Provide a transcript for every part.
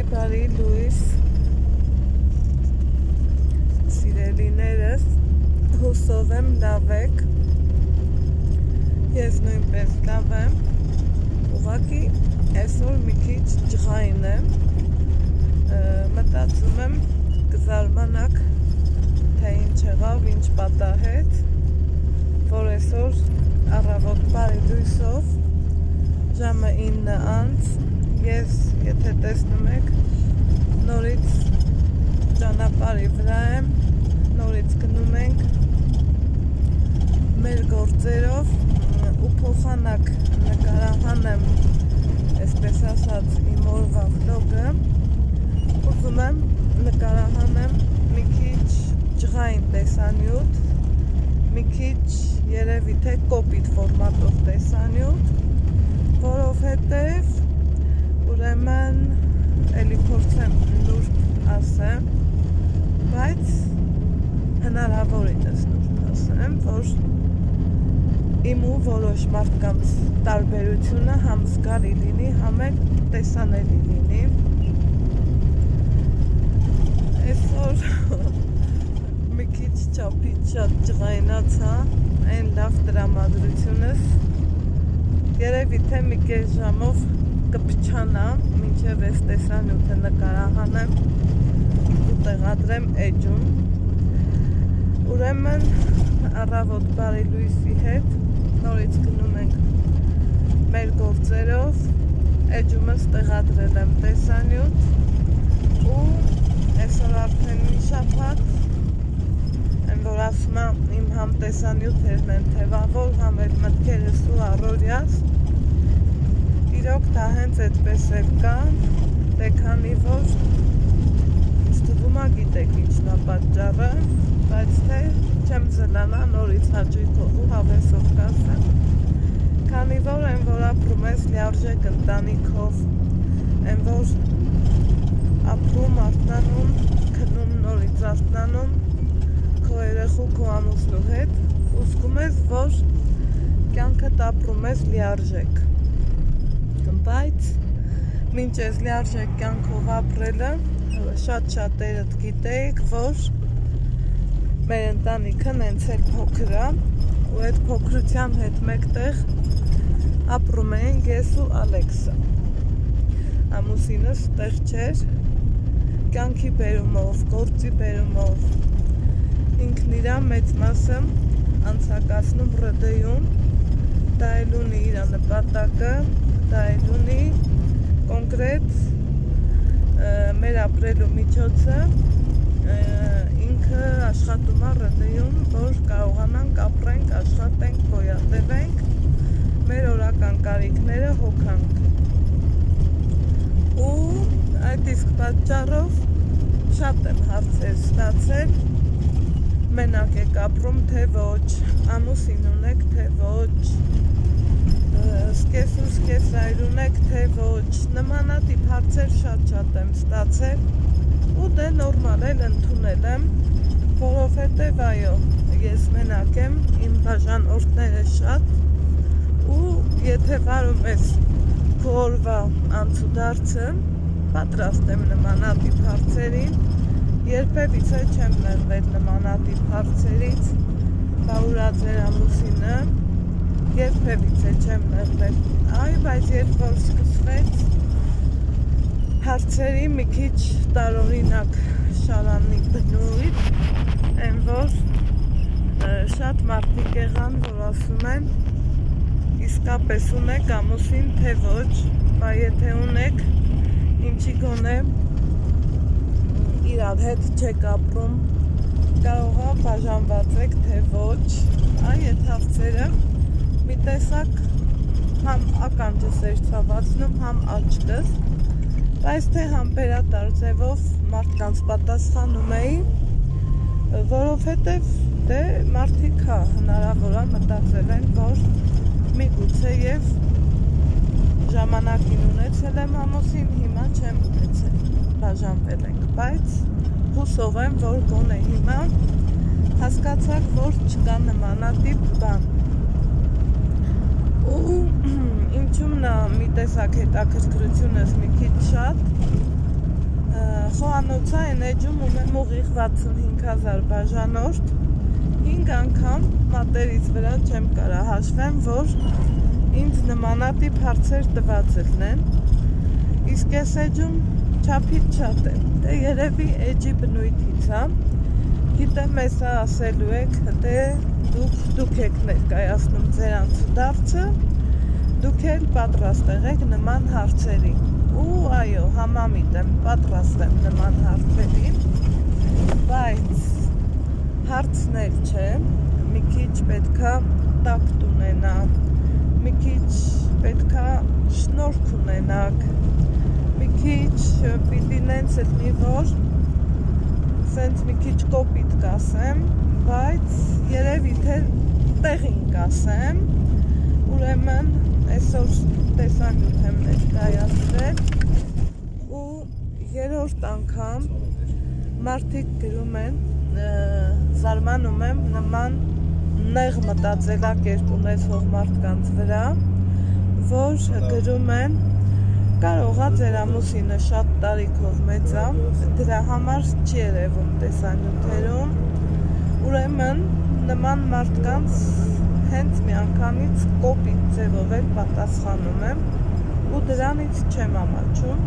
Բարի լույս սիրելիներս, հուսով եմ լավ եք, ես նույնպես լավ եմ, ուղղակի այսօր մի քիչ ջղային եմ, մտածում եմ կզարմանաք, թե ինչ եղավ, ինչ պատահեց, որ այսօր առավոտ բարի լույսով ժամը 9 անց ես, եթե տեսնում եք, նորից ճանապարհի վրա եմ, նորից գնում ենք մեր գործերով ու փոխանակ նկարահանեմ, այսպես ասած, իմ օրվա վլոգը, ուզում եմ նկարահանեմ մի քիչ ջղային տեսանյութ, մի քիչ երևի թե կոպիտ ֆորմատով տեսանյութ, որովհետև ուրեմն էլի փորձեմ նուրբ ասեմ, բայց հնարավորինս նուրբ ասեմ, որ իմ ու որոշ մարդկանց տարբերությունը համ զգալի լինի, համ էլ տեսանելի լինի։ Այսօր մի քիչ չափից շատ ջղայնացա, այն լավ տրամադրությունս, երևի թե մի կես ժամով կփչանամ, մինչև այս տեսանյութը նկարահանեմ ու տեղադրեմ էջում։ Ուրեմն առավոտ բարի լույսի հետ նորից գնում ենք մեր գործերով, էջումս տեղադրել եմ տեսանյութ ու այսօր արդեն մի շաբաթ, այն որ ասում եմ իմ համ տեսանյութերն են թևավոր, համ էլ մտքերս ու առօրյաս, իրոք դա հենց այդպես էլ կան, դե քանի որ ինձ թվում է գիտեք ինչն է պատճառը, բայց թե չեմ զլանա նորից հաճույքով ու հավեսով կասեմ, քանի որ այն որ ապրում ես լիարժեք ընտանիքով, այն որ ապրում, արթնանում, քնում, նորից արթնանում, քո երեխու, քո ամուսնու հետ, ու զգում ես, որ կյանքդ ապրում ես լիարժեք, բայց մինչ ես լիարժեք կյանքով ապրելը, շատ-շատերդ գիտեիք, որ մեր ընտանիքը նենց էլ փոքր է, ու այդ փոքրության հետ մեկտեղ ապրում ենք ես ու Ալեքսը, ամուսինս տեղ չէր, կյանքի բերումով, գործի բերումով, ինքն իրա մեծ մասը անցակացնում ՌԴ-ում, դա էլ ունի իր նպատակը, դա էլ ունի կոնկրետ մեր ապրելու միջոցը, ինքը աշխատում է ՌԴ-ում, որ կարողանանք ապրենք, աշխատենք, գոյատևենք, մեր օրական կարիքները հոգանք։ Ու այդ իսկ պատճառով շատ եմ հարցեր ստացել, մենակ եք ապրում, թե ոչ, ամուսին ունեք, թե ոչ, սկես ու սկեսայր ունեք, թե ոչ, նմանատիպ հարցեր շատ եմ ստացել ու դե նորմալ էլ ընդունել եմ, որովհետև այո, ես մենակ եմ, իմ բաժանորդները շատ ու եթե վարում ես քո օրվա անցուդարձը, պատրաստ եմ նմանատիպ հարցերին, երբևիցե չեմ նեղվել նմանատիպ հարցերից, բա ուրա ձեր ամուսինը, երբևիցե չեմ նեղվել, այ, բայց երբ որ սկսվեց հարցերի մի քիչ տարօրինակ շարանի բնույթ, այն որ շատ մարդիկ եղան, որ ասում են, իսկապես ունեք ամուսին, թե ոչ, բա եթե ունեք, ինչի գոնե իրար հետ չեք ապրում, կարող է բաժանված եք, թե ոչ, այդ հարցերը մի տեսակ համ ականջս էր ցավացնում, համ աչքս, բայց թե համբերատար ձևով մարդկանց պատասխանում էի, որովհետև դե մարդիկ հնարավոր է մտածել են, որ միգուցե և ժամանակին ունեցել եմ ամուսին, հիմա չեմ ունեցել, բաժանվել ենք, բայց հուսով եմ, որ գոնե հիմա հասկացաք, որ չկա նմանատիպ բան։ Ու ինչումն է մի տեսակ հետաքրքրությունս մի քիչ շատ, խոհանոցային էջում ունեմ ուղիղ 65,000 բաժանորդ, 5 անգամ մատերից վրա չեմ կարա հաշվեմ, որ ինձ նմանատիպ հարցեր տված ելնեն, իսկ ես էջում չափից շատ եմ, դե երևի էջի բնույթից է, գիտեմեսա ասելու եք, դե դուք եք ներկայացնում ձեր անցուդարձը, դուք էլ պատրաստ եղեք նման հարցերի, ու այո, համամիտ եմ, պատրաստ եմ նման հարցերի, բայց հարցներ չէ, մի քիչ պետքա տակտ ունենաք, մի քիչ պետքա շնորհք ունենաք, մի քիչ պիտի նենց ելնի, որ սենց մի քիչ կոպիտ կասեմ, բայց երևի թե տեղին կասեմ, ուրեմն այսօր տեսանյութ եմ ներկայացրել ու երրորդ անգամ մարդիկ գրում են, զարմանում եմ նման նեղ մտածելակերպ ունեցող մարդկանց վրա, որ գրում են կարող է ձեր ամուսինը շատ տարիքով մեծ է, դրա համար չի երևում տեսանյութերում, ուրեմն նման մարդկանց հենց մի անգամից կոպիտ ձևով էլ պատասխանում եմ ու դրանից չեմ ամաչում,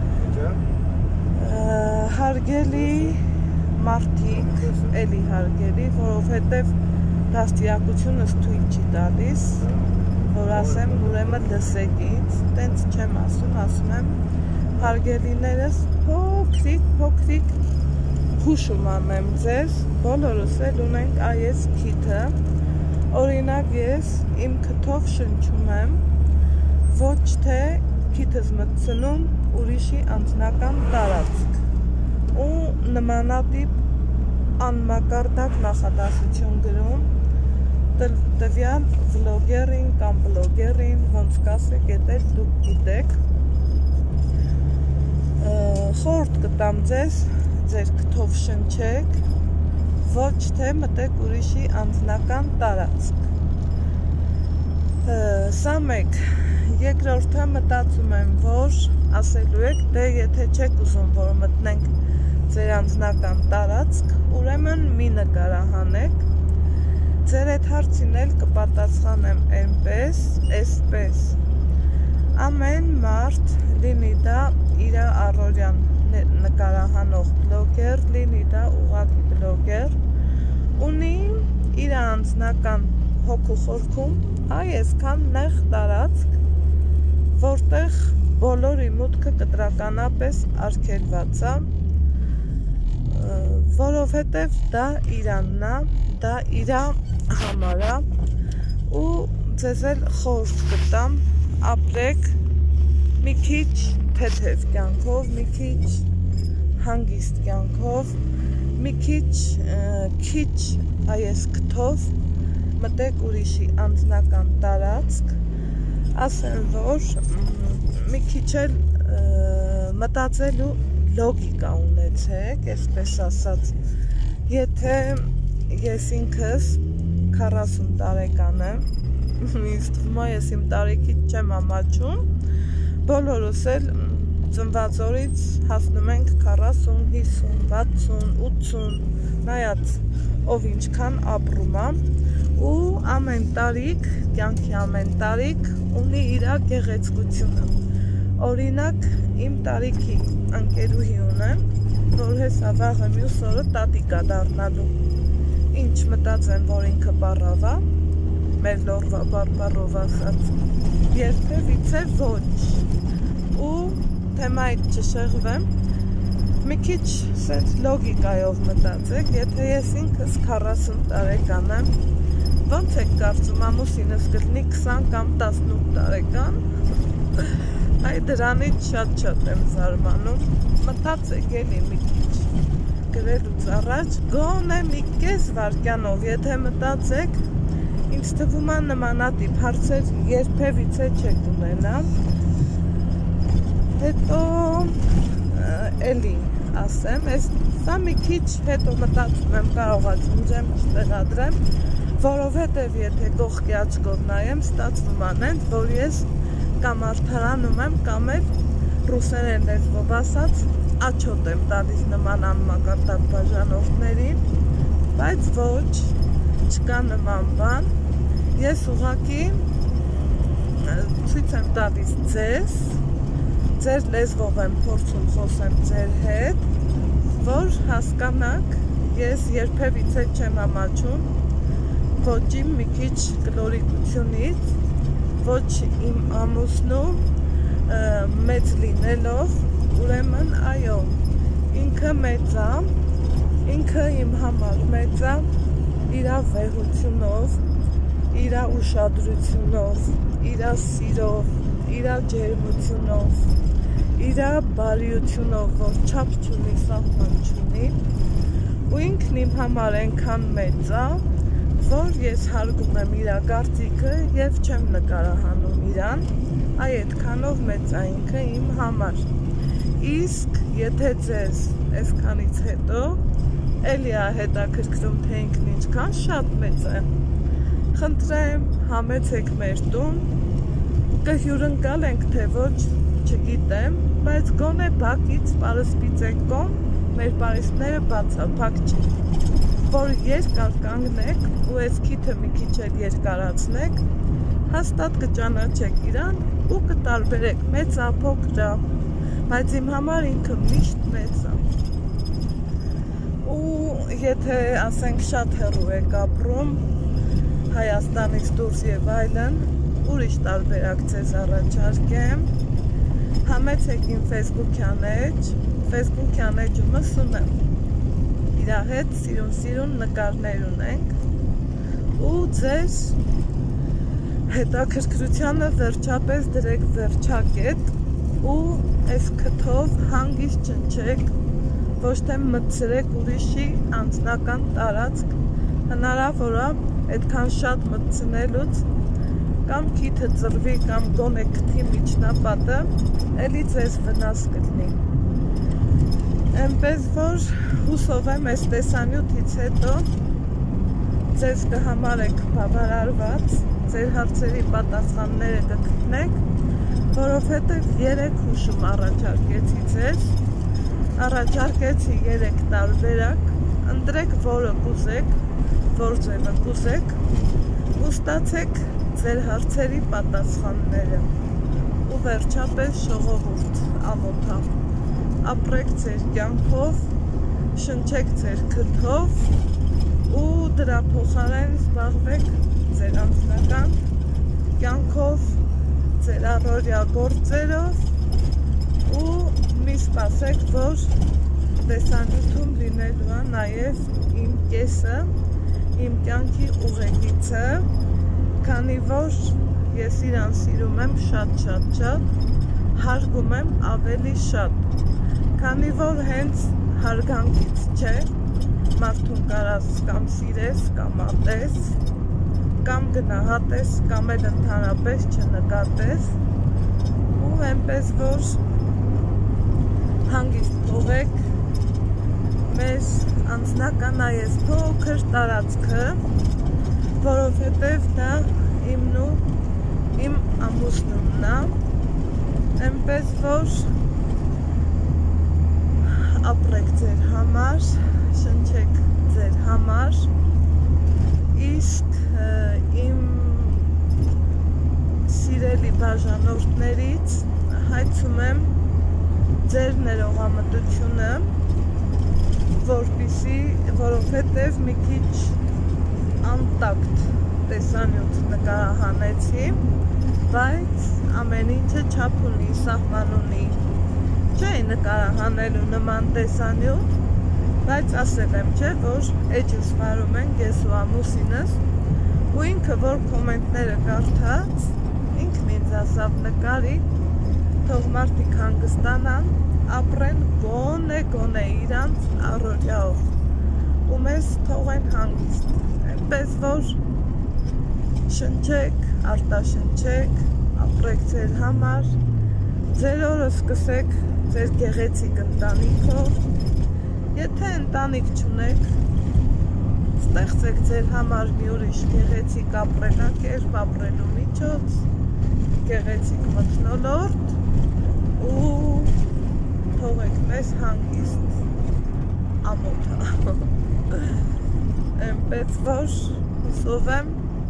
հարգելի մարդիկ, էլի հարգելի, որովհետև դաստիարակությունս թույլ չի տալիս, որ ասեմ, ուրեմն լսեք ինձ, տենց չեմ ասում եմ, հարգելիներս փոքրիկ հուշում անեմ ձեզ, բոլորս էլ ունենք այս քիթը, օրինակ ես իմ քթով շնչում եմ, ոչ թե քիթս մտցնում ուրիշի անձնական տարածք ու նմանատիպ անմակարդակ նախադասություն գրում տվյալ վլոգերին կամ բլոգերին, ոնց կասեք, էդ դուք գիտեք, խորհուրդ կտամ ձեզ, ձեր քթով շնչեք, ոչ թե մտեք ուրիշի անձնական տարածք։ Սա մեկ, երկրորդը մտածում եմ, որ ասելու եք, դե եթե չեք ուզում, որ մտնենք ձեր անձնական տարածք, ուրեմն մի նկարահանեք, ձեր այդ հարցին էլ կպատասխանեմ այսպես, ամեն մարդ լինի դա իր առօրյան նկարահանող բլոգեր, լինի դա ուղղակի բլոգեր, ունի իր անձնական հոգու խորքում այսքան նեղ տարածք, որտեղ բոլորի մուտքը կտրականապես արգելված է, որովհետև դա իրանն է, դա իր համար է ու ձեզ էլ խորհուրդ կտամ, ապրեք մի քիչ թեթև կյանքով, մի քիչ հանգիստ կյանքով, մի քիչ այս քթով մտեք ուրիշի անձնական տարածք, ասեմ, որ մի քիչ էլ մտածելու լոգիկա ունեցեք, այսպես ասած, եթե ես ինքս 40 տարեկան եմ, ինձ թվում է ես իմ տարիքից չեմ ամաչում, բոլորս էլ ծնված օրից հասնում ենք 40, 50, 60, 80, նայած ով ինչքան ապրում է ու ամեն տարիք, կյանքի ամեն տարիք ունի իր գեղեցկությունը։ Օրինակ իմ տարիքի ընկերուհի ունեմ, որ հեսա վաղը մյուս օրը տատիկա դառնալու։ Ինչ մտածեմ, որ ինքը պառավա, մեր լորվա պարպարով ասած, երբևիցե ոչ։ Ու թեմայից չշեղվեմ, մի քիչ սենց լոգիկայով մտածեք, եթե ես ինքս 40 տարեկան եմ, ոնց եք կարծում ամուսինս կլինի 20 կամ 18 տարեկան, այ դրանից շատ եմ զարմանում, մտածեք էլի մի քիչ, գրելուց առաջ, գոնե մի կես վայրկյանով, եթե մտածեք, ինձ թվում է նմանատիպ հարցեր երբևիցե չեք ունենա, հետո էլի ասեմ, սա մի քիչ հետո մտածում եմ կարողա ջնջեմ, չտեղադրեմ, որովհետև եթե կողքի աչքով նայեմ, ստացվում անենց, որ ես կամ արդարանում եմ, կամ էլ ռուսերեն լեզվով ասած աչոտ եմ տալիս նման անմակարդակ բաժանորդներին, բայց ոչ, չկա նման բան։ Ես ուղղակի ցույց եմ տալիս ձեր լեզվով եմ փորձում խոսեմ ձեր հետ, որ հասկանաք, ես երբևիցե չեմ ամաչում ոչ իմ մի քիչ կլորիկությունից, ոչ իմ ամուսնու մեծ լինելով, ուրեմն այո, ինքը մեծ է, ինքը իմ համար մեծ է, իր վեհությունով, իր ուշադրությունով, իր սիրով, իր ջերմությունով, իր բարիությունով, որ չափ չունի, սահման չունի, ու ինքն իմ համար այնքան մեծ է, որ ես հարգում եմ իր կարծիքը և չեմ նկարահանում իրան, այդքանով մեծ է ինքը իմ համար։ Իսկ եթե ձեզ այսքանից հետո էլի է հետաքրքրում, թե ինքն ինչքան շատ մեծ է, խնդրեմ համեցեք մեր տուն, կհյուրընկալ ենք, թե ոչ, չգիտեմ, բայց գոնե բակից պարսպիցեք կողմ, մեր պարիսպները բացափակ չի, որ երկար կանգնեք ու այս քիթը մի քիչ էլ երկարացնեք, հաստատ կճանաչեք իրան ու կտարբերեք մեծ է, փոքր է, բայց իմ համար ինքը միշտ մեծ է։ Ու եթե ասենք շատ հեռու եք ապրում, Հայաստանից դուրս եւ այլն, ուրիշ տարբերակ ձեզ առաջարկեմ, համեցեք իմ Facebook-յան էջ, Facebook-յան էջումը Սունեմ, իր հետ սիրուն նկարներ ունենք ու ձեր հետաքրքրությանը վերջապես դրեք վերջակետ ու այս քթով հանգիստ ճնչեք, ոչ թե մտցրեք ուրիշի անձնական տարածք, հնարավոր է այդքան շատ մտցնելուց կամ քիթը ծրվի կամ գոնե քթի միջնապատը, էլի ձեզ վնաս կլինի։ Այնպես որ հուսով եմ այս տեսանյութից հետո ձեզ կհամարեք բավարարված, ձեր հարցերի պատասխանները կգտնեք, որովհետև 3 հուշում առաջարկեցի ձեզ, առաջարկեցի 3 տարբերակ, ընտրեք որը կուզեք, որ ձևը կուզեք, ու ստացեք ձեր հարցերի պատասխանները, ու վերջապես ժողովուրդ ամոթա, ապրեք ձեր կյանքով, շնչեք ձեր քթով, ու դրա փոխարեն զբաղվեք ձեր անձնական կյանքով, ձեր առօրյա գործերով ու մի սպասեք, որ տեսանյութում լինելու է նաև իմ կեսը, իմ կյանքի ուղեկիցը, քանի որ ես իրան սիրում եմ շատ, հարգում եմ ավելի շատ, քանի որ հենց հարգանքից չէ, մարդուն կարաս կամ սիրես, կամ ատես, կամ գնահատես, կամ էլ ընդհանրապես չնկատես, ու այնպես որ հանգիստ թողեք մեզ անձնական այս փոքր տարածքը, որովհետև դա իմն ու իմ ամուսնումն է, այնպես որ ապրեք ձեր համար, շնչեք ձեր համար, իսկ իմ սիրելի բաժանորդներից հայցում եմ ձեր ներողամտությունը, որովհետև մի քիչ անտակտ տեսանյութ նկարահանեցի, բայց ամեն ինչը չափ ունի, սահման ունի, չէի նկարահանելու նման տեսանյութ, բայց ասել եմ, չէ, որ էջս վարում ենք ես ու ամուսինս, ու ինքը, որ կոմենտները կարդաց, ինքն ինձ ասավ նկարի, թող մարդիկ հանգստանան, ապրեն գոնե իրանց առօրյայով, ու մեզ թողեն հանգիստ, այնպես որ շնչեք, արտաշնչեք, ապրեք ձեր համար, ձեր օրը սկսեք ձեր գեղեցիկ ընտանիքով, եթե ընտանիք չունեք, ստեղծեք ձեր համար մի ուրիշ գեղեցիկ ապրելակերպ, ապրելու միջոց, գեղեցիկ մթնոլորտ ու թողեք ეს հանգիստ ամոթ է։ Էնպես որ հուսով եմ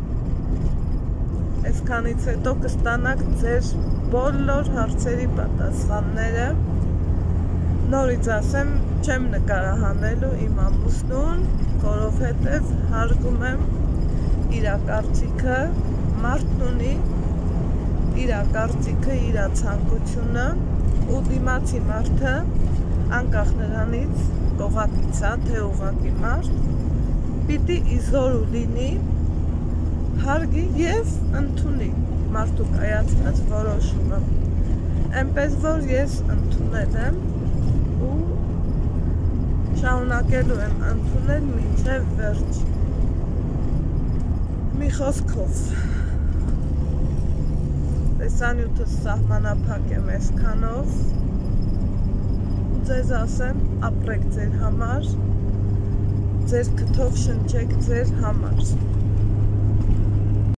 այսքանից հետո կստանաք ձեր բոլոր հարցերի պատասխանները։ Նորից ասեմ, չեմ նկարահանելու իմ ամուսնուն, որովհետև հարգում եմ իր կարծիքը, մարդն ունի իր կարծիքը, իր ցանկությունը, ու դիմացի մարդը անկախ նրանից կողակից է, թե ուղղակի մարդ, պիտի իզորու լինի, հարգի և ընդունի մարդու կայացած որոշումը։ Էնպես որ ես ընդունել եմ ու շարունակելու եմ ընդունել մինչև վերջ։ Մի խոսքով տեսանյութը սահմանափակ եմ այսքանով ու ձեզ ասեմ, ապրեք ձեր համար, ձեր քթով շնչեք ձեր համար։